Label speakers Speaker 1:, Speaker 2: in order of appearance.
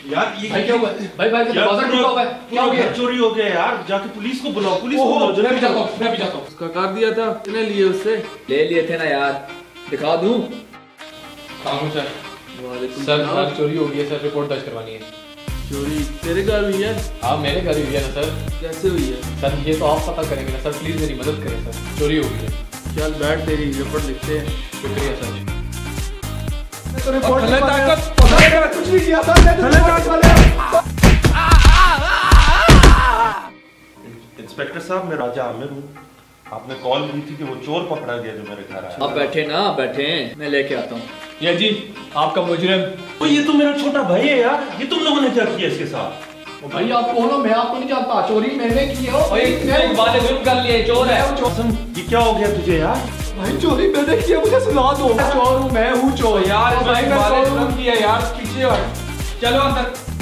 Speaker 1: यार ये
Speaker 2: भाई क्या हुआ? भाई भाई दरवाजा टूटा हुआ है, क्या हो गया?
Speaker 1: चोरी हो गया यार, जाके पुलिस को बुलाओ, पुलिस को बुलाओ।
Speaker 2: मैं भी जाता हूँ, मैं भी जाता हूँ।
Speaker 3: उसका कर दिया था, कितने लिए उससे?
Speaker 4: ले लिए थे ना यार, दिखा दूं?
Speaker 2: सर
Speaker 3: वालेकुम
Speaker 2: सर
Speaker 3: सलाम।
Speaker 2: घर चोरी हो गई है सर, रिपोर्ट दर्ज करवानी है।
Speaker 3: चोरी तेरे घर हुई है?
Speaker 2: हाँ मेरे घर ही हुई है ना सर।
Speaker 3: कैसे हुई है?
Speaker 2: सर ये तो आप पता करेंगे ना सर, प्लीज मेरी मदद करें सर, चोरी हो गई है।
Speaker 3: चल बैठ, तेरी रिपोर्ट लिखते हैं।
Speaker 2: शुक्रिया सर।
Speaker 3: रिपोर्ट
Speaker 1: कुछ नहीं किया था। इंस्पेक्टर साहब, मैं राजा आमिर हूँ। आपने कॉल की थी कि वो चोर पकड़ा गया जो मेरे घर आया।
Speaker 4: आप बैठे ना, बैठे, मैं लेके आता हूँ।
Speaker 2: ये जी आपका मुजरिम।
Speaker 1: तो ये तो मेरा छोटा भाई है यार, ये तुम लोगों ने क्या किया इसके साथ?
Speaker 2: भाई आप कौन हो? मैं आपको नहीं जानता, चोरी मैंने की है।
Speaker 4: वाले जुर्म कर लिए, चोर है।
Speaker 1: कसम, ये क्या हो गया तुझे यार?
Speaker 2: भाई चोरी मैंने की है, मुझे सुना दो। चोर हूँ, मैं हूँ चोर।
Speaker 3: यार
Speaker 2: भाई मैं चोर हूँ।
Speaker 3: किया यार, पीछे हट। चलो अंदर।